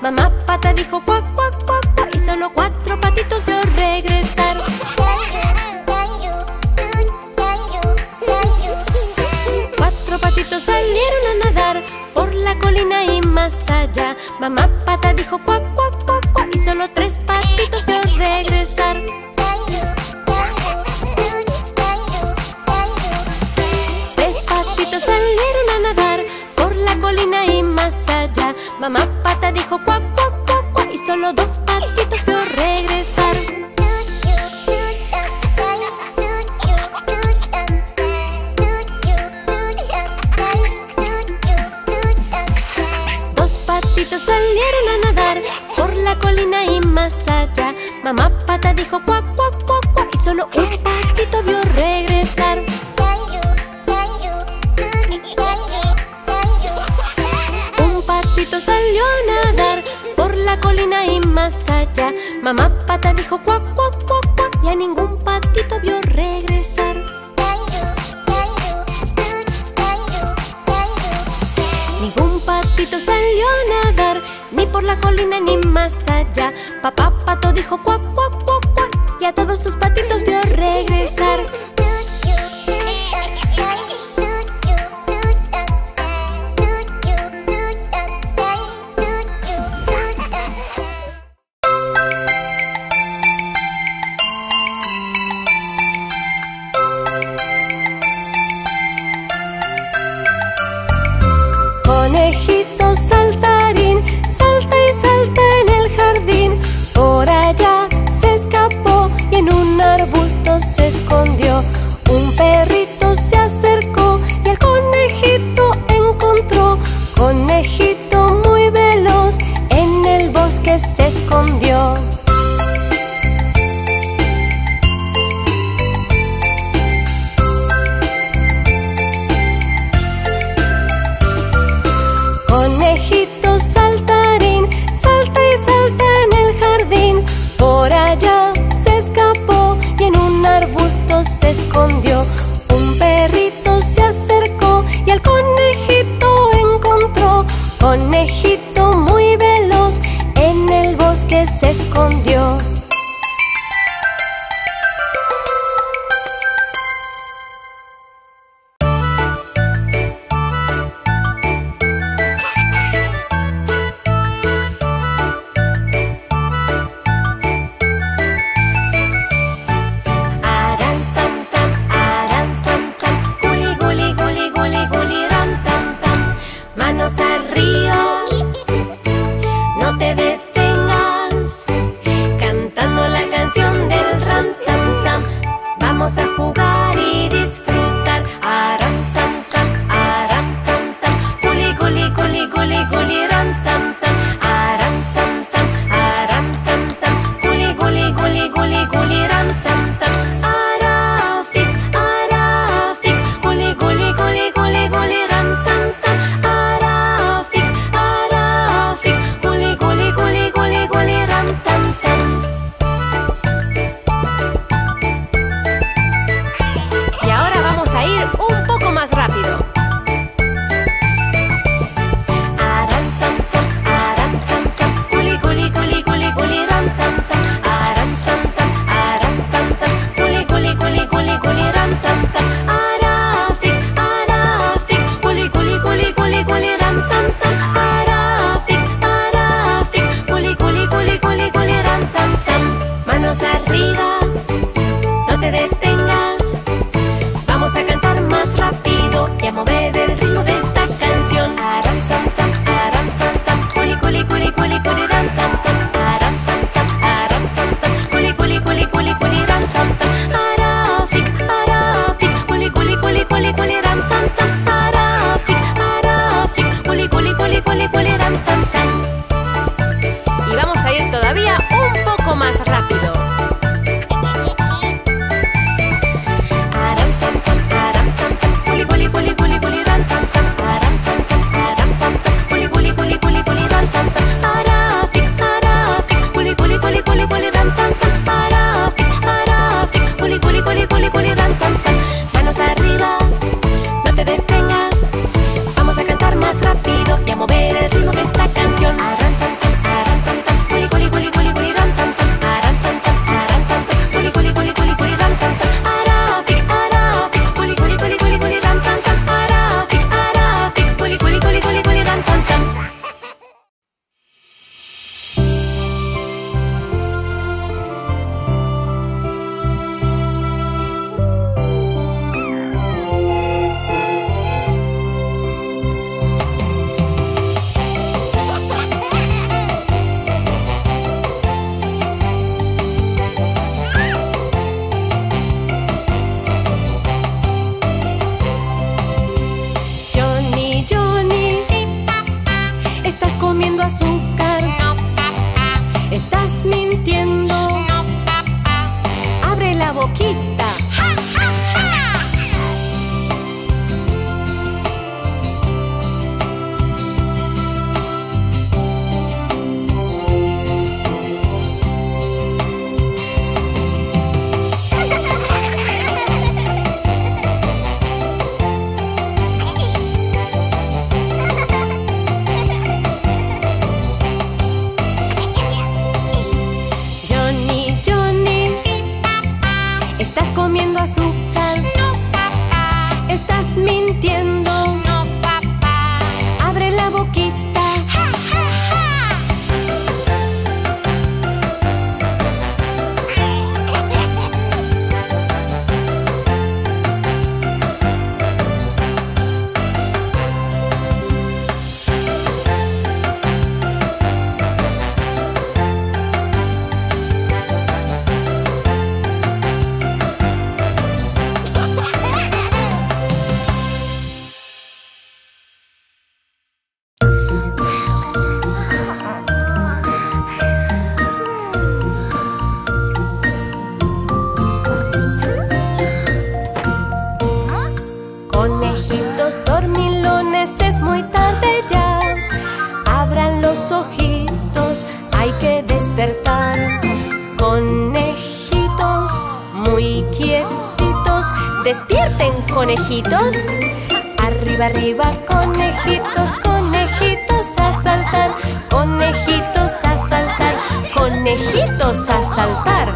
Mamá pata dijo cuac, cuac, cuac, cuac, y solo 4 patitos vio regresar. 4 patitos salieron a nadar por la colina y más allá. Mamá pata dijo cuac, cuac, cuac, cuac, y solo 3 patitos vio regresar. 3 patitos salieron a nadar por la colina y más allá. Mamá pata dijo cuac, cuac, cuac, cuac, y solo 2 patitos vio regresar. 2 patitos salieron a nadar por la colina y más allá. Mamá pata dijo cuac, cuac, cuac, cuac, y solo 1 patito vio regresar. 1 patito salió a nadar por la colina y más allá. Mamá pata dijo cuac, cuac, cuac, cuac, y a ningún patito vio regresar. Ningún patito salió a nadar, ni por la colina ni más allá. Papá pato dijo cuac, cuac, cuac, cuac, y a todos sus patitos vio regresar. Conejito saltarín, salta y salta en el jardín. Por allá se escapó y en un arbusto se escondió. Un perrito se acercó y al conejito encontró. Conejito muy veloz en el bosque se escondió. Conejito saltarín, salta y salta en el jardín. Por allá se escapó y en un arbusto se escondió. Un perrito se acercó y al conejito encontró. Conejito muy veloz en el bosque se escondió. Manos arriba, no te detengas, cantando la canción del ram sam sam. Vamos a jugar y disfrutar. Aram sam sam, guli guli guli guli guli ram sam sam. Aram sam sam, guli guli guli guli guli ram sam sam. Arafik, arafik, guli guli guli guli guli ram sam sam. Y ahora vamos a ir un poco más rápido. Aram sam sam, guli guli guli guli guli ram sam sam. Aram sam sam, guli guli guli guli guli ram sam sam. Arafik, arafik, guli guli guli guli guli ram sam sam. Arafik, arafik, guli guli guli guli guli ram sam sam. Manos arriba, no te detengas. Vamos a cantar más rápido y a mover el ritmo de esta canción. Aram sam sam, guli guli guli guli guli ram sam sam. Aram sam sam, guli guli guli guli guli ram sam sam. Arafik, arafik, guli guli guli guli guli ram sam sam. Arafik, arafik, guli guli guli guli guli ram sam sam. Y vamos a ir todavía un poco más rápido. Aram sam sam, guli guli guli guli guli ram sam sam. Aram sam sam, guli guli guli guli guli ram sam sam. Arafik, arafik, guli guli guli guli guli ram sam sam. Arafik, arafik, guli guli guli guli guli ram sam sam. Manos arriba, no te detengas. Vamos a cantar más rápido y a mover el ritmo de esta canción. Aram sam sam, comiendo azúcar. No, papá. Estás mintiendo. No, papá. Abre la boquita. ¡Ja, ja, ja! Johnny, Johnny, Sí, papá. estás comiendo azúcar. No, papá. Estás mintiendo. No, papá. Abre la boquita. ¡Ja, ja, ja! Conejitos dormilones, es muy tarde ya. Abran los ojitos, hay que despertar. Conejitos muy quietitos, despierten, conejitos. Arriba, arriba, conejitos, conejitos a saltar. Conejitos a saltar, conejitos a saltar.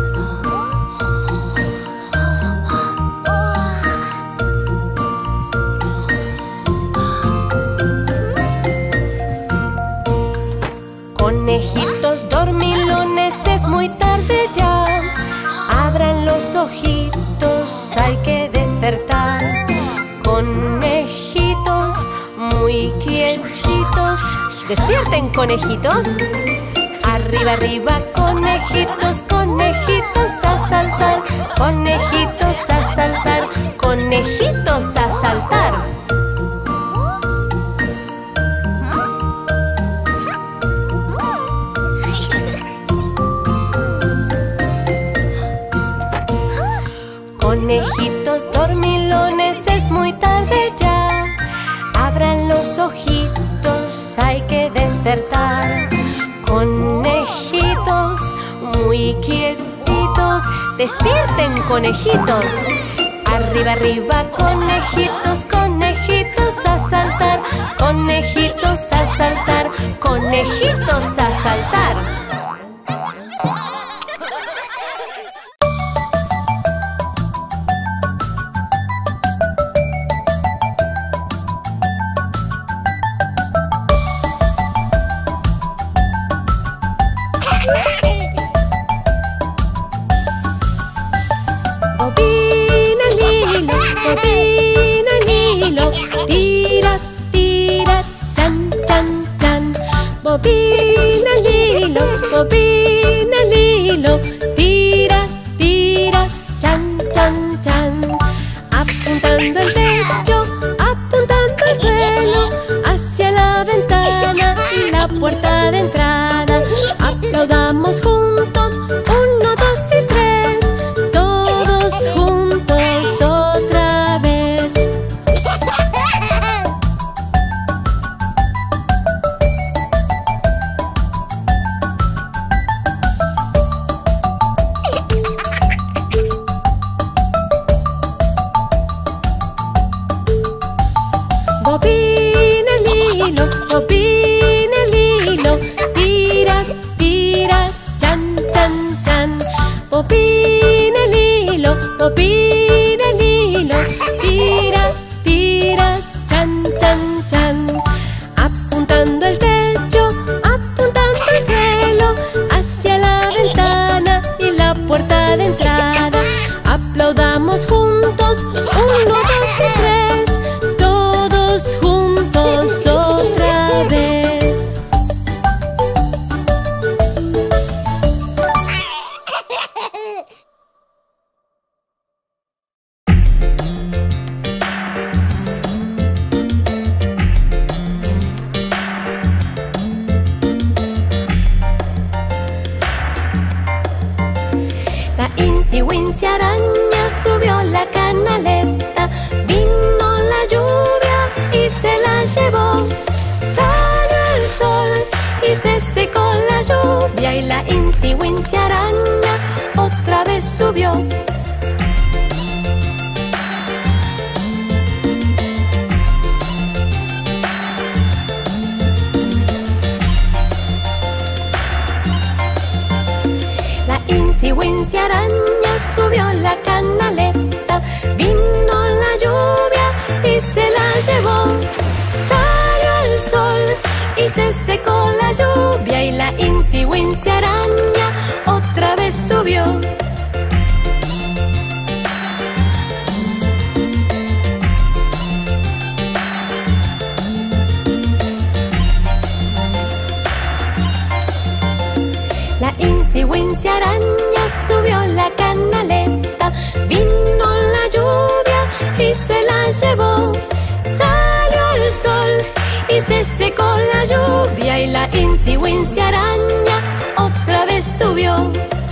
Conejitos dormilones, es muy tarde ya. Abran los ojitos, hay que despertar. Conejitos muy quietitos, despierten, conejitos. Arriba, arriba, conejitos, conejitos a saltar. Conejitos a saltar, conejitos a saltar. Conejitos dormilones, es muy tarde ya. Abran los ojitos, hay que despertar. Conejitos muy quietitos, despierten, conejitos. Arriba, arriba, conejitos, conejitos a saltar. Conejitos a saltar, conejitos a saltar. Bobina Lilo, tira, tira, chan, chan, chan. Bobina Lilo, tira, tira, chan, chan, chan. Apuntando el techo, apuntando el suelo, hacia la ventana y la puerta de entrada. Aplaudamos juntos, 1, 2 y 3, todos juntos otra vez. Bobina Lilo, tira, tira, chan, chan, chan. Bobina Lilo, tira, tira, chan, chan, chan. Apuntando el techo, apuntando el suelo, hacia la ventana y la puerta de entrada. Aplaudamos juntos, 1, 2 y 3, todos juntos otra vez. Insi Winsi araña subió la canaleta. Vino la lluvia y se la llevó. Salió el sol y se secó la lluvia, y la Insi Winsi araña otra vez subió. La Insi Winsi araña subió la canaleta. Vino la lluvia y se la llevó. Salió el sol y se secó la lluvia, y la Insi Winsi araña otra vez subió. La Insi Winsi araña subió la canaleta. Vino la lluvia y se la llevó. Salió el sol y se secó la lluvia, y la Insi Winsi araña otra vez subió.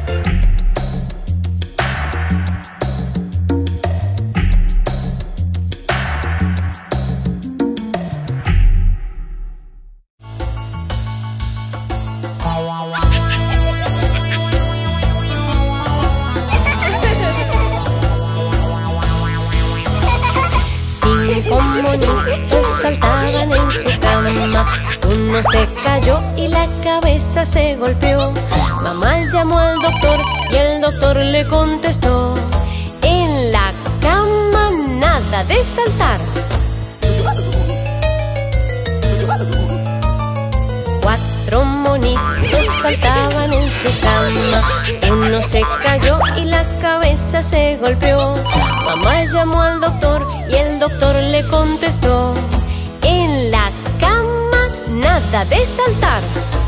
Cinco monitos saltaban en su cama. Uno se cayó y la cabeza se golpeó. Mamá llamó al doctor y el doctor le contestó: en la cama nada de saltar. Cuatro monitos saltaban en su cama. Uno se cayó y la cabeza se golpeó. Mamá llamó al doctor y el doctor le contestó: en la cama nada de saltar.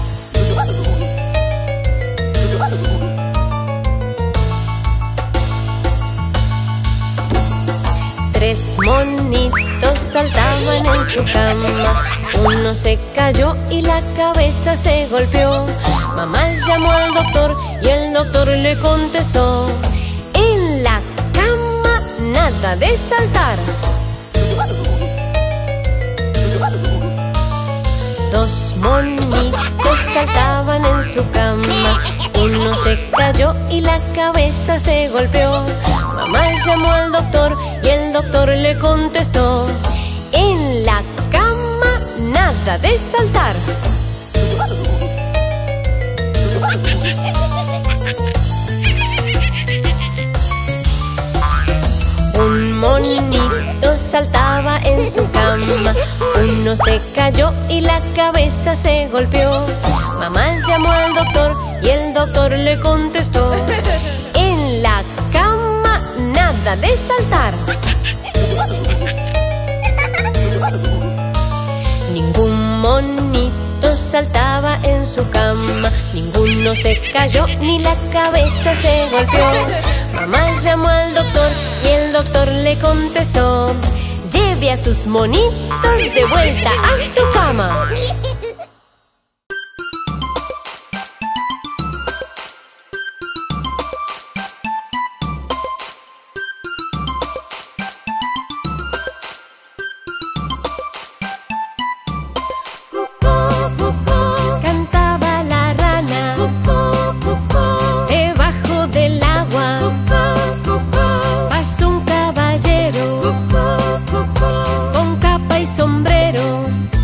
Tres monitos saltaban en su cama. Uno se cayó y la cabeza se golpeó. Mamá llamó al doctor y el doctor le contestó: en la cama nada de saltar. Dos monitos saltaban en su cama. Uno se cayó y la cabeza se golpeó. Mamá llamó al doctor y el doctor le contestó: en la cama nada de saltar. Un monito saltaba en su cama. Uno se cayó y la cabeza se golpeó. Mamá llamó al doctor y el doctor le contestó: en la cama nada de saltar. Ningún monito saltaba en su cama. Ninguno se cayó ni la cabeza se golpeó. Mamá llamó al doctor y el doctor le contestó: lleve a sus monitos de vuelta a su cama. Cantaba la rana debajo del agua. Pasó un caballero con capa y sombrero.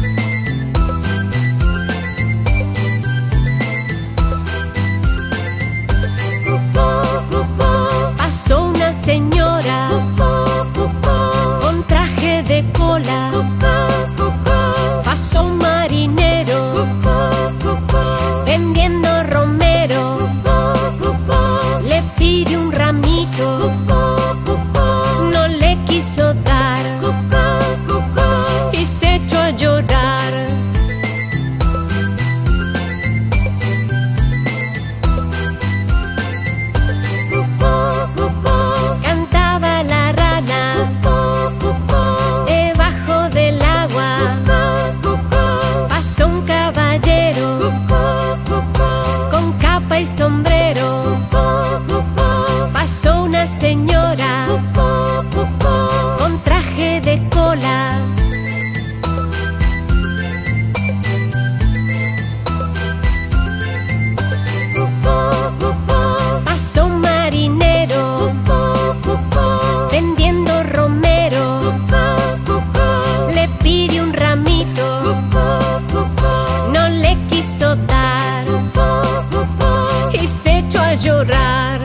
Pasó una señora con traje de cola. Pasó un marinero vendiendo romero. Le pide un ramito, no le quiso dar y se echó a llorar. Cantaba la rana debajo del agua. Pasó un caballero con capa y sombrero. Pasó pisotar y se echó a llorar.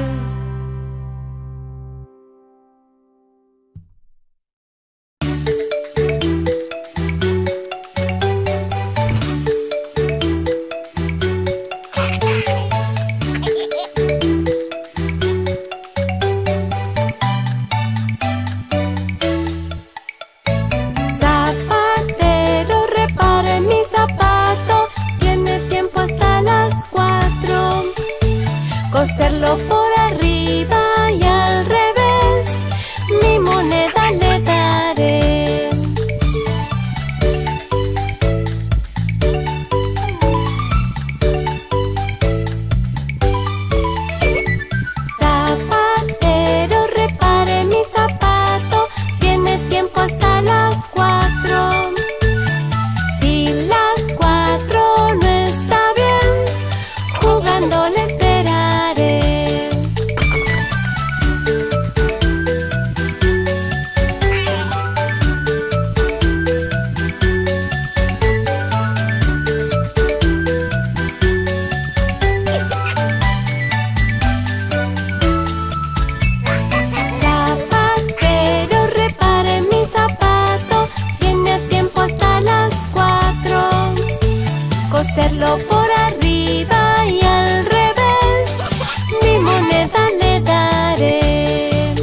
Zapatero, repare mi zapato, tiene tiempo hasta las 4. Coserlo por arriba y al revés, mi moneda le daré. Zapatero, repare mi zapato, tiene tiempo hasta las 4. Si las 4 no está bien, jugando le esperaré. Zapatero, repare mi zapato, tiene tiempo hasta las 4. Coserlo por arriba y al revés, mi moneda le daré.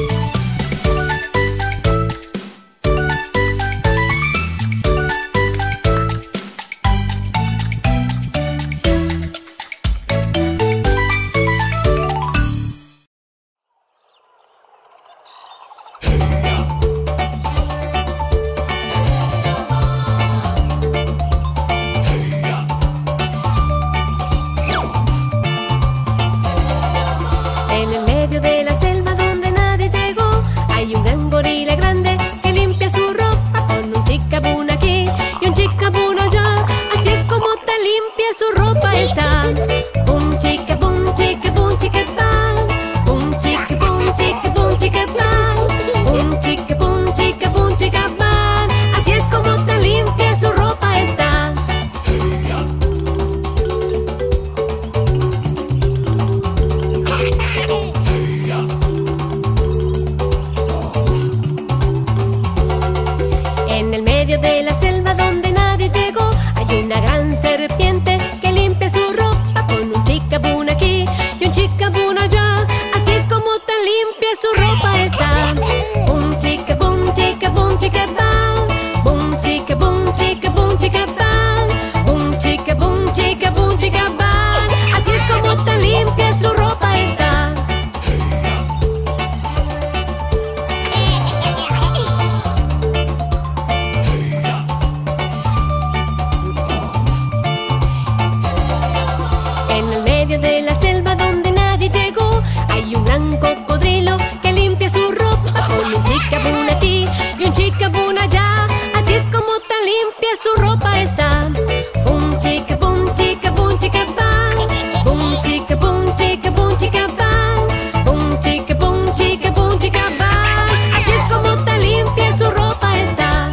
En el medio de la selva donde nadie llegó, hay un gran gorila grande que limpia su ropa con un chicabún aquí y un chicabún allá. Así es como tan limpia su ropa está. Bum chicabum, chicabum, chicabán. Bum chicabum, chicabum, chicabán. Bum chicabum, chicabum, chicabán. Así es como tan limpia su ropa está. En el medio de la selva donde nadie llegó, hay una gran serpiente que limpia su ropa con un chicabún aquí y un chicabún allá. Así es como tan limpia su ropa está. Bum chicabum, chicabum, chicabán. Bum chicabum, chicabum, chicabán. Bum chicabum, chicabum, chicabán. Así es como tan limpia su ropa está. En el medio de la selva donde nadie llegó, hay un gran cocodrilo que limpia su ropa con un chicabún aquí y un chicabún allá. Así es como tan limpia su ropa está. Bum chicabum, chicabum, chicabán. Bum chicabum, chicabum, chicabán. Bum chicabum, chicabum, chicabán. Así es como tan limpia su ropa está.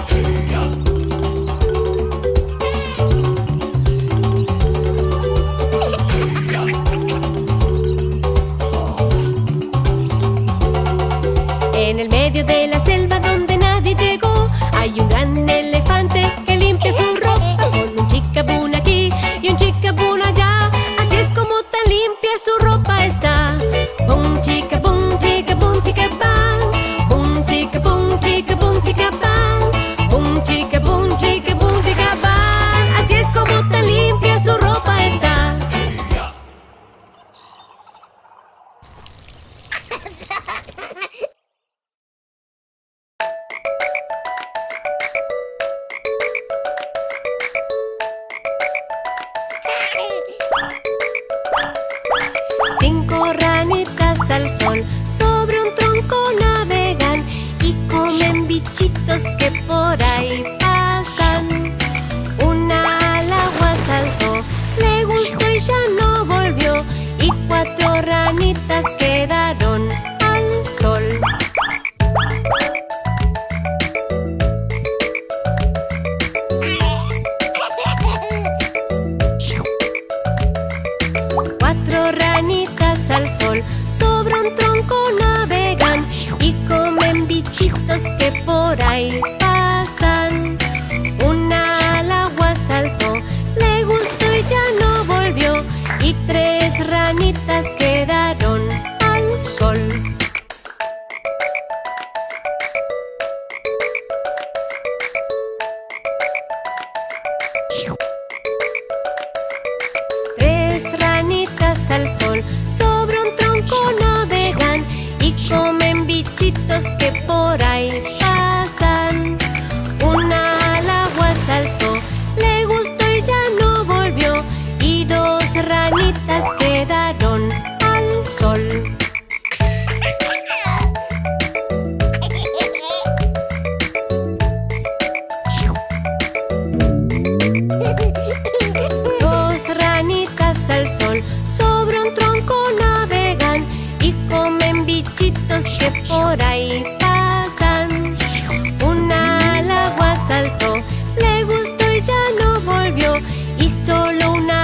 En el medio de la selva donde nadie llegó, hay un gran elefante que limpia su ropa con un chicabún aquí y un chicabún allá. Así es como tan limpia su ropa está. Bum chicabum, chicabum, chicabán. Bum chicabum, chicabum, chicabán. Bum chicabum, chicabum, chicabán. Así es como tan limpia su ropa está. Cinco ranitas al sol sobre un tronco navegan y comen bichitos que por ahí pasan. Una al agua saltó, le gustó y ya no volvió, y 4 ranitas quedaron al sol. al sol, sobre un tronco navegan y comen bichitos que por ahí pasan. Una al agua saltó, le gustó y ya no volvió, y 3 ranitas quedaron al sol. Al sol, sobre un tronco navegan y comen bichitos que por ahí pasan. Una al agua saltó, le gustó y ya no volvió, y 2 ranitas quedaron al sol. Al sol, sobre un tronco navegan y comen bichitos que por ahí pasan. Una al agua saltó, le gustó y ya no volvió, y solo una